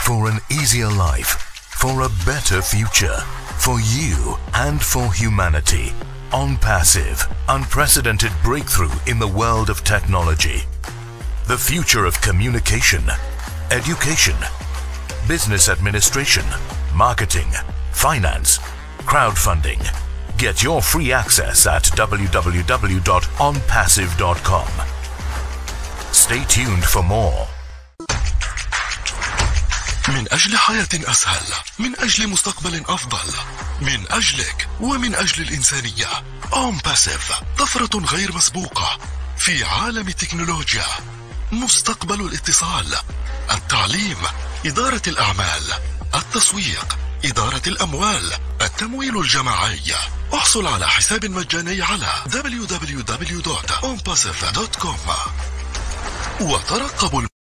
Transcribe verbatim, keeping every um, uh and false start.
for an easier life, for a better future, for you and for humanity. Onpassive, unprecedented breakthrough in the world of technology. The future of communication, education, business administration, marketing, finance, crowdfunding. Get your free access at w w w dot onpassive dot com. Stay tuned for more. من أجل حياة أسهل، من أجل مستقبل أفضل، من أجلك ومن أجل الإنسانية. Onpassive، طفرة غير مسبوقة في عالم التكنولوجيا. مستقبل الاتصال، التعليم، إدارة الأعمال، التسويق، إدارة الأموال، التمويل الجماعي. احصل على حساب مجاني على w w w dot onpassive dot com وترقبوا